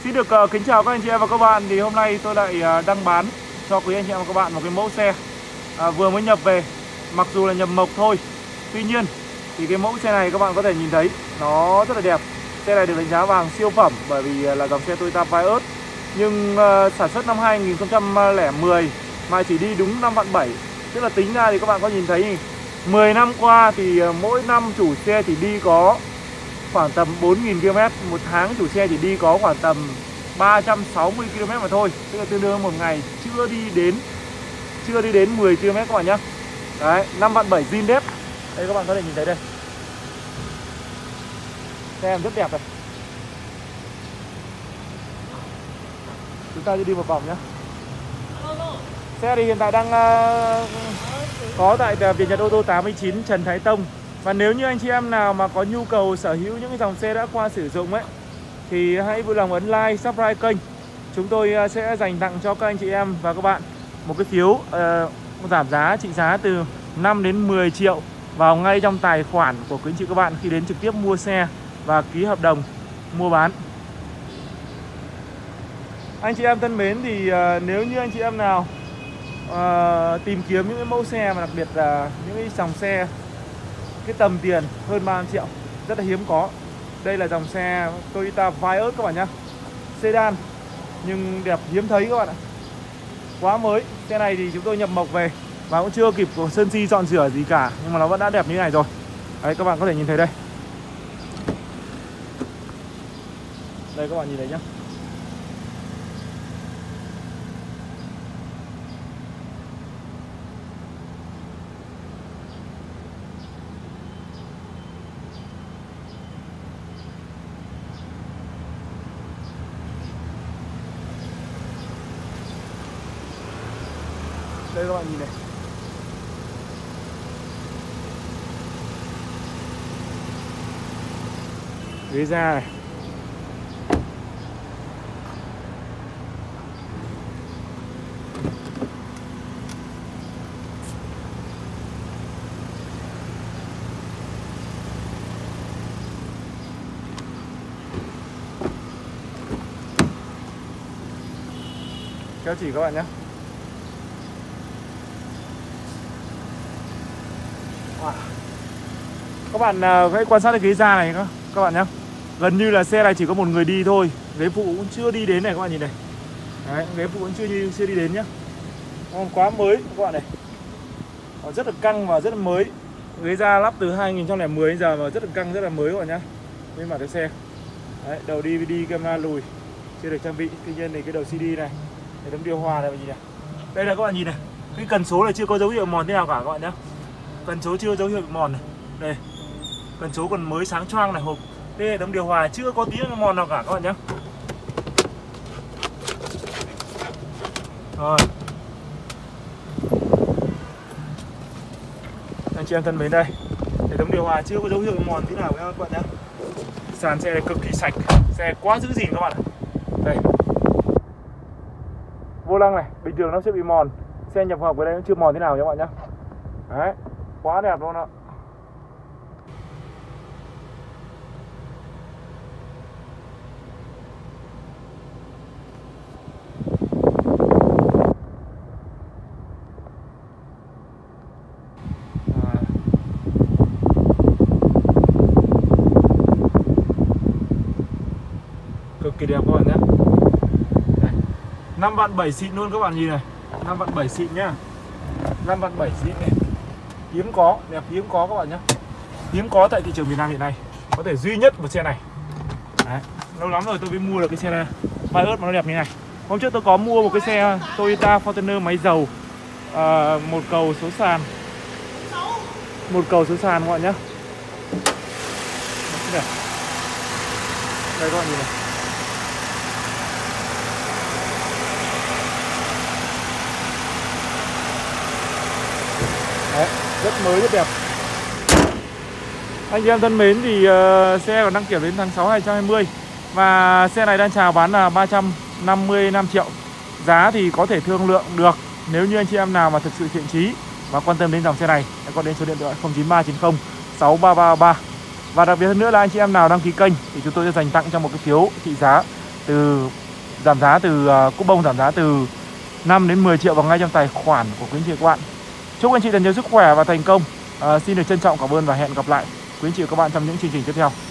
Xin được kính chào các anh chị em và các bạn. Thì hôm nay tôi lại đăng bán cho quý anh chị em và các bạn một cái mẫu xe vừa mới nhập về. Mặc dù là nhập mộc thôi, tuy nhiên thì cái mẫu xe này các bạn có thể nhìn thấy nó rất là đẹp. Xe này được đánh giá vàng siêu phẩm bởi vì là dòng xe Toyota Vios. Nhưng sản xuất năm 2010 mà chỉ đi đúng 5 vạn 7. Tức là tính ra thì các bạn có nhìn thấy 10 năm qua thì mỗi năm chủ xe chỉ đi có khoảng tầm 4.000 km. Một tháng chủ xe chỉ đi có khoảng tầm 360 km mà thôi. Tức là tương đương một ngày chưa đi đến 10 km các bạn nhé. Đấy, 5 vạn 7 zin đép. Đây các bạn có thể nhìn thấy đây. Xe em rất đẹp này. Chúng ta đi một vòng nhé. Xe thì hiện tại đang có tại Việt Nhật Ô tô 89 Trần Thái Tông. Và nếu như anh chị em nào mà có nhu cầu sở hữu những cái dòng xe đã qua sử dụng ấy, thì hãy vui lòng ấn like, subscribe kênh. Chúng tôi sẽ dành tặng cho các anh chị em và các bạn một cái phiếu giảm giá trị giá từ 5 đến 10 triệu vào ngay trong tài khoản của quý anh chị các bạn khi đến trực tiếp mua xe và ký hợp đồng mua bán. Anh chị em thân mến, thì nếu như anh chị em nào tìm kiếm những cái mẫu xe mà đặc biệt là những cái dòng xe cái tầm tiền hơn 30 triệu rất là hiếm có. Đây là dòng xe Toyota Vios các bạn nhé. Sedan nhưng đẹp hiếm thấy các bạn ạ. Quá mới. Xe này thì chúng tôi nhập mộc về và cũng chưa kịp sơn si dọn rửa gì cả, nhưng mà nó vẫn đã đẹp như thế này rồi. Đấy, các bạn có thể nhìn thấy đây. Đây các bạn nhìn thấy nhé. Đây các bạn nhìn này. Ghế da này. Kéo chỉ các bạn nhé. Các bạn hãy quan sát cái ghế da này các bạn nhé. Gần như là xe này chỉ có một người đi thôi. Ghế phụ cũng chưa đi đến này các bạn nhìn này. Đấy, ghế phụ cũng chưa đi đến nhá. Quá mới các bạn này. Rất là căng và rất là mới. Ghế da lắp từ 2010 đến giờ mà rất là căng, rất là mới các bạn nhá. Bên mặt cái xe. Đấy, đầu DVD camera lùi chưa được trang bị. Tuy nhiên thì cái đầu CD này, hệ thống điều hòa này bạn nhìn này. Đây là các bạn nhìn này. Cái cần số này chưa có dấu hiệu mòn thế nào cả các bạn nhá. Cần số chưa dấu hiệu mòn này. Đây. Cần số còn mới sáng choang này, hộp. Đây hệ thống điều hòa chưa có tí mòn nào cả các bạn nhé. Rồi. Anh chị em thân mến, đây. Hệ thống điều hòa chưa có dấu hiệu mòn tí nào các bạn nhé. Sàn xe này cực kỳ sạch, xe quá giữ gìn các bạn ạ. Đây. Vô lăng này, bình thường nó sẽ bị mòn. Xe nhập học ở đây nó chưa mòn thế nào các bạn nhé. Đấy, quá đẹp luôn ạ. Cực kỳ đẹp các bạn nhé. 5 vạn 7 xịn luôn các bạn nhìn này. 5 vạn 7 xịn nhá. 5 vạn 7 xịn này. Hiếm có, đẹp hiếm có các bạn nhé. Hiếm có tại thị trường Việt Nam hiện nay. Có thể duy nhất một xe này. Đấy. Lâu lắm rồi tôi mới mua được cái xe này Vios mà nó đẹp như này. Hôm trước tôi có mua một cái xe Toyota Fortuner máy dầu, một cầu số sàn. Một cầu số sàn các bạn nhé. Đây các bạn nhìn này. Đấy, rất mới, rất đẹp. Anh chị em thân mến, thì xe còn đăng kiểm đến tháng 6 2020. Và xe này đang chào bán là 355 triệu. Giá thì có thể thương lượng được nếu như anh chị em nào mà thực sự thiện chí và quan tâm đến dòng xe này. Hãy gọi đến số điện thoại 0939 6333. Và đặc biệt hơn nữa là anh chị em nào đăng ký kênh thì chúng tôi sẽ dành tặng cho một cái phiếu trị giá từ giảm giá từ cúp bông giảm giá từ 5 đến 10 triệu vào ngay trong tài khoản của quý anh chị và các bạn. Chúc anh chị thật nhiều sức khỏe và thành công. Xin được trân trọng cảm ơn và hẹn gặp lại quý anh chị và các bạn trong những chương trình tiếp theo.